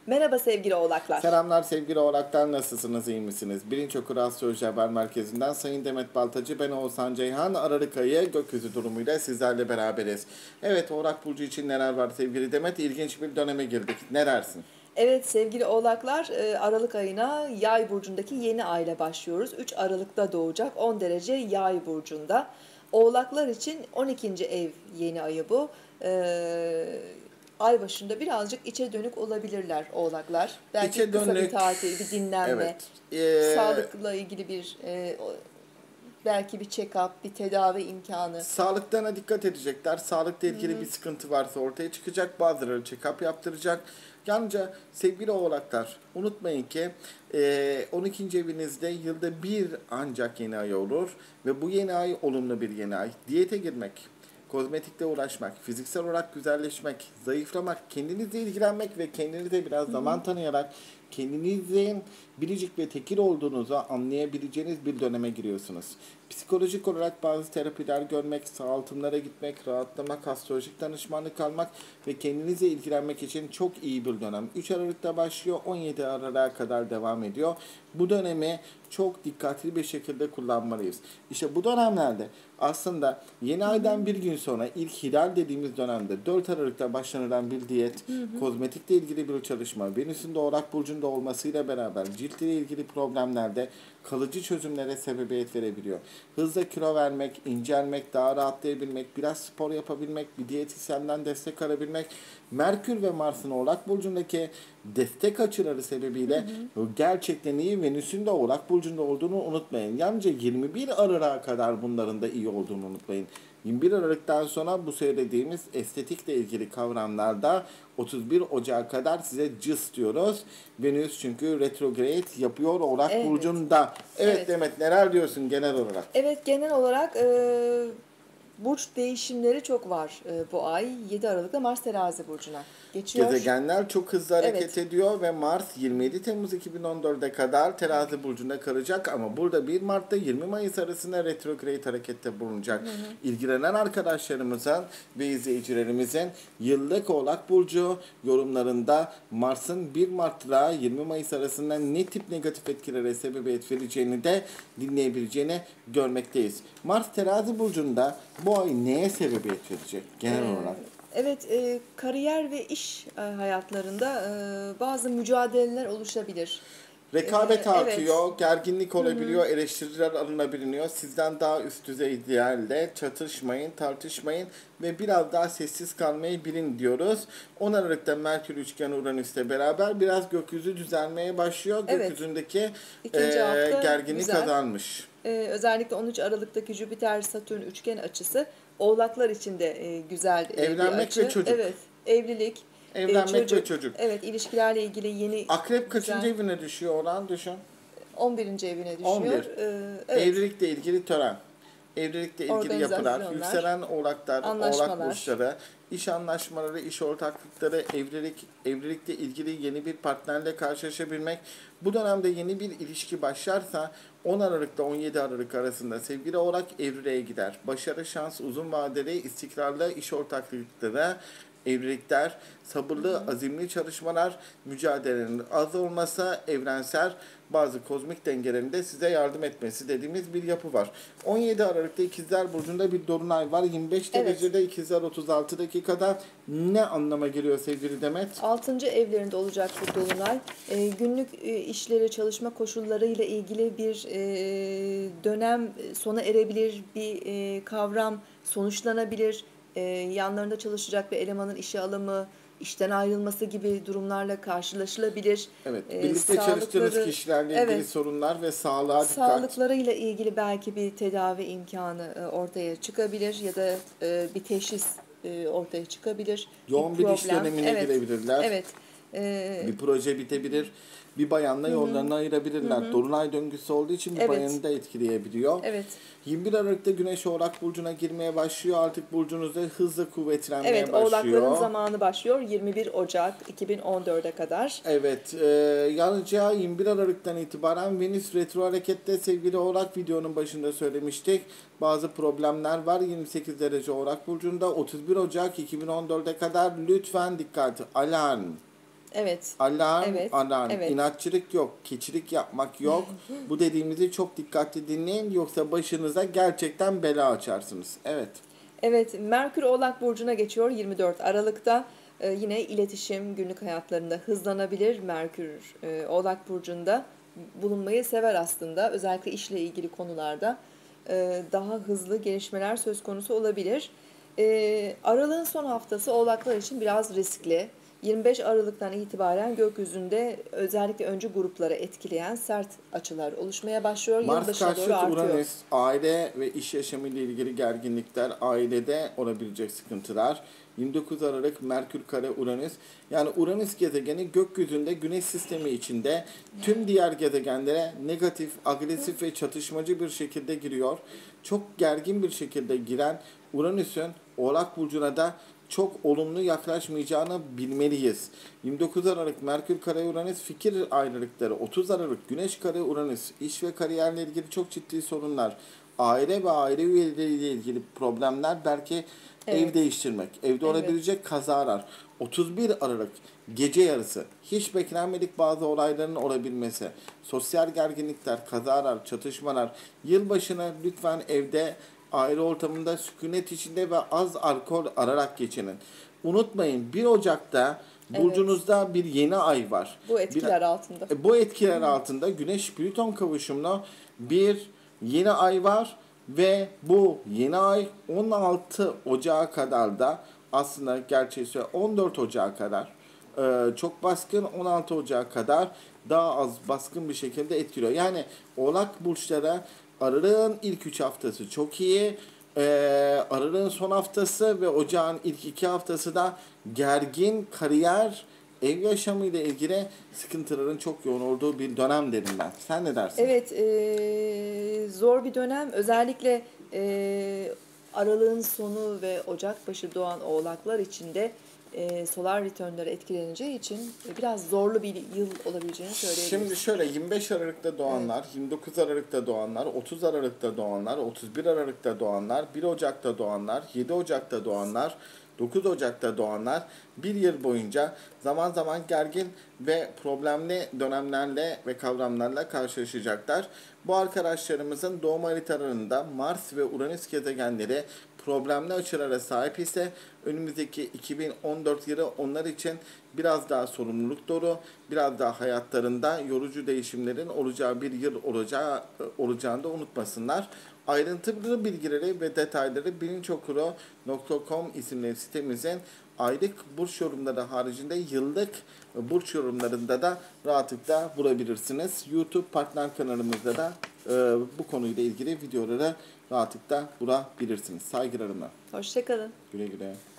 Merhaba sevgili oğlaklar. Selamlar sevgili oğlaklar, nasılsınız, iyi misiniz? Bilinç Okur Astroloji Haber Merkezi'nden Sayın Demet Baltacı, ben Oğuzhan Ceyhan. Aralık ayı gökyüzü durumuyla sizlerle beraberiz. Evet, Oğlak Burcu için neler var sevgili Demet? İlginç bir döneme girdik. Ne dersin? Evet sevgili oğlaklar, Aralık ayına Yay burcundaki yeni ay ile başlıyoruz. 3 Aralık'ta doğacak, 10 derece Yay burcunda. Oğlaklar için 12. ev yeni ayı bu. Ay başında birazcık içe dönük olabilirler oğlaklar. Belki İçe kısa bir dönük, tatil, bir dinlenme, evet. sağlıkla ilgili bir belki bir check-up, bir tedavi imkanı. Sağlıklarına dikkat edecekler. Sağlıkla ilgili bir sıkıntı varsa ortaya çıkacak. Bazıları check-up yaptıracak. Yalnızca sevgili oğlaklar, unutmayın ki 12. evinizde yılda bir ancak yeni ay olur. Ve bu yeni ay olumlu bir yeni ay. Diyete girmek, kozmetikle uğraşmak, fiziksel olarak güzelleşmek, zayıflamak, kendinizle ilgilenmek ve kendinize biraz zaman tanıyarak kendinizin biricik ve tekil olduğunuzu anlayabileceğiniz bir döneme giriyorsunuz. Psikolojik olarak bazı terapiler görmek, sağaltımlara gitmek, rahatlamak, astrolojik danışmanlık almak ve kendinizle ilgilenmek için çok iyi bir dönem. 3 Aralık'ta başlıyor, 17 Aralık'a kadar devam ediyor. Bu dönemi çok dikkatli bir şekilde kullanmalıyız. İşte bu dönemlerde aslında yeni aydan bir gün sonra ilk hilal dediğimiz dönemde 4 Aralık'ta başlanılan bir diyet, kozmetikle ilgili bir çalışma, Venüs'ün de Oğlak Burcu'nda olmasıyla beraber ciltle ilgili problemlerde kalıcı çözümlere sebebiyet verebiliyor. Hızla kilo vermek, incelmek, daha rahatlayabilmek, biraz spor yapabilmek, bir diyetisyenden destek alabilmek, Merkür ve Mars'ın Oğlak Burcu'ndaki destek açıları sebebiyle gerçekten iyi. Venüs'ün de Oğlak Burcu'nda olduğunu unutmayın. Yalnızca 21 Aralık'a kadar bunların da iyi olduğunu unutmayın. 21 Aralık'tan sonra bu söylediğimiz estetikle ilgili kavramlarda 31 Ocak'a kadar size cız diyoruz. Venüs çünkü retrograde yapıyor Oğlak Burcu'nda. Evet Demet, neler diyorsun genel olarak? Evet, genel olarak burç değişimleri çok var bu ay. 7 Aralık'ta Mars Terazi burcuna geçiyor. Gezegenler çok hızlı hareket ediyor ve Mars 27 Temmuz 2014'e kadar Terazi burcunda kalacak ama burada 1 Mart'ta 20 Mayıs arasında retrograde harekette bulunacak. İlgilenen arkadaşlarımızın ve izleyicilerimizin yıllık Oğlak Burcu yorumlarında Mars'ın 1 Mart'la 20 Mayıs arasında ne tip negatif etkilere sebebiyet vereceğini de dinleyebileceğini görmekteyiz. Mars Terazi burcunda bu ay neye sebebiyet verecek genel olarak? Evet, kariyer ve iş hayatlarında bazı mücadeleler oluşabilir. Rekabet artıyor, Evet. gerginlik olabiliyor, eleştiriler alınabiliyor. Sizden daha üst düzey değerle çatışmayın, tartışmayın ve biraz daha sessiz kalmayı bilin diyoruz. 10 Aralık'ta Merkür üçgen Uranüs'te beraber biraz gökyüzü düzelmeye başlıyor. Evet. Gökyüzündeki İkinci hafta gerginlik güzel. azalmış. Özellikle 13 Aralık'taki Jüpiter-Satürn üçgen açısı Oğlaklar için de güzel Evlenmek bir açı. ve çocuk. Evet, evlilik, Evlenmek ve çocuk. Evet, ilişkilerle ilgili yeni Akrep güzel kaçıncı evine düşüyor olan düşün. 11. evine düşüyor. 11. Evet, Evlilikle ilgili tören. Evlilikle ilgili yapılar, organizasyonlar, yükselen oğlaklar, oğlak anlaşmalar. burçları, iş anlaşmaları, iş ortaklıkları, evlilikle ilgili yeni bir partnerle karşılaşabilmek. Bu dönemde yeni bir ilişki başlarsa 10 Aralık'ta 17 Aralık arasında sevgili oğlak evliliğe gider. Başarı, şans, uzun vadeli, istikrarlı iş ortaklıkları, evlilikler, sabırlı, azimli çalışmalar, mücadelenin az olmasa evrensel bazı kozmik dengelerinde size yardım etmesi dediğimiz bir yapı var. 17 Aralık'ta İkizler Burcu'nda bir dolunay var. 25 derecede İkizler 36 dakikada ne anlama geliyor sevgili Demet? 6. evlerinde olacak bu dolunay. Günlük işleri, çalışma koşullarıyla ilgili bir dönem sona erebilir, bir kavram sonuçlanabilir. Yanlarında çalışacak bir elemanın işe alımı, işten ayrılması gibi durumlarla karşılaşılabilir. Evet, birlikte çalıştığınız kişilerle ilgili sorunlar ve sağlığa dikkat. Sağlıklarıyla ilgili belki bir tedavi imkanı ortaya çıkabilir ya da bir teşhis ortaya çıkabilir. Yoğun bir iş dönemine girebilirler. Evet. Bir proje bitebilir. Bir bayanla yollarını ayırabilirler. Dolunay döngüsü olduğu için bir bayanı da etkileyebiliyor. Evet. 21 Aralık'ta Güneş Oğlak Burcu'na girmeye başlıyor. Artık burcunuzda hızla kuvvetlenmeye başlıyor. Evet, Oğlakların zamanı başlıyor 21 Ocak 2014'e kadar. Evet, yalnızca 21 Aralık'tan itibaren Venüs retro harekette sevgili Oğlak, videonun başında söylemiştik. Bazı problemler var. 28 derece Oğlak Burcu'nda 31 Ocak 2014'e kadar lütfen dikkat. Alarm. Evet. Alarm, Evet. alarm. Evet. İnatçılık yok, keçilik yapmak yok. Bu dediğimizi çok dikkatli dinleyin yoksa başınıza gerçekten bela açarsınız. Evet. Evet, Merkür Oğlak Burcu'na geçiyor 24 Aralık'ta. Yine iletişim günlük hayatlarında hızlanabilir. Merkür Oğlak Burcu'nda bulunmayı sever aslında. Özellikle işle ilgili konularda daha hızlı gelişmeler söz konusu olabilir. Aralığın son haftası Oğlaklar için biraz riskli. 25 Aralık'tan itibaren gökyüzünde özellikle öncü grupları etkileyen sert açılar oluşmaya başlıyor. Mars Yılbaşına doğru karşıt artıyor. Uranüs, aile ve iş yaşamı ile ilgili gerginlikler, ailede olabilecek sıkıntılar. 29 Aralık Merkür kare Uranüs. Yani Uranüs gezegeni gökyüzünde Güneş sistemi içinde tüm diğer gezegenlere negatif, agresif ve çatışmacı bir şekilde giriyor. Çok gergin bir şekilde giren Uranüs'ün Oğlak Burcu'na da çok olumlu yaklaşmayacağını bilmeliyiz. 29 Aralık Merkür kare Uranüs fikir ayrılıkları, 30 Aralık Güneş kare Uranüs iş ve kariyerle ilgili çok ciddi sorunlar, aile ve aile üyeleriyle ilgili problemler, belki ev Evet, değiştirmek, evde evet. olabilecek kazalar. 31 Aralık gece yarısı hiç beklenmedik bazı olayların olabilmesi, sosyal gerginlikler, kazalar, çatışmalar. Yılbaşını lütfen evde, aile ortamında sükunet içinde ve az alkol ararak geçinin. Unutmayın 1 Ocak'ta Evet. burcunuzda bir yeni ay var. Bu Bir, etkiler altında. bu etkiler altında Güneş Plüton kavuşumlu bir yeni ay var ve bu yeni ay 16 Ocağı kadar da, aslında gerçeği söyle 14 Ocağı kadar çok baskın, 16 Ocağı kadar daha az baskın bir şekilde etkiliyor. Yani Oğlak burçlara Aralık'ın ilk 3 haftası çok iyi. Aralık'ın son haftası ve Ocağın ilk 2 haftası da gergin kariyer, ev yaşamı ile ilgili sıkıntıların çok yoğun olduğu bir dönem derim ben. Sen ne dersin? Evet, zor bir dönem. Özellikle Aralık'ın sonu ve Ocak başı doğan oğlaklar için de solar return'ları etkileneceği için biraz zorlu bir yıl olabileceğini Şimdi söyleyebiliriz. şöyle 25 Aralık'ta Evet, doğanlar, 29 Aralık'ta doğanlar, 30 Aralık'ta doğanlar, 31 Aralık'ta doğanlar, 1 Ocak'ta doğanlar, 7 Ocak'ta doğanlar, 9 Ocak'ta doğanlar bir yıl boyunca zaman zaman gergin ve problemli dönemlerle ve kavramlarla karşılaşacaklar. Bu arkadaşlarımızın doğum haritalarında Mars ve Uranüs gezegenleri problemli açılara sahip ise önümüzdeki 2014 yılı onlar için biraz daha sorumluluk dolu, biraz daha hayatlarında yorucu değişimlerin olacağı bir yıl olacağını da unutmasınlar. Ayrıntılı bilgileri ve detayları bilinçokuru.com isimli sitemizin aylık burç yorumları haricinde yıllık burç yorumlarında da rahatlıkla bulabilirsiniz. YouTube partner kanalımızda da bu konuyla ilgili videoları rahatlıkla bulabilirsiniz. Saygılarımla. hoşça kalın. Güle güle.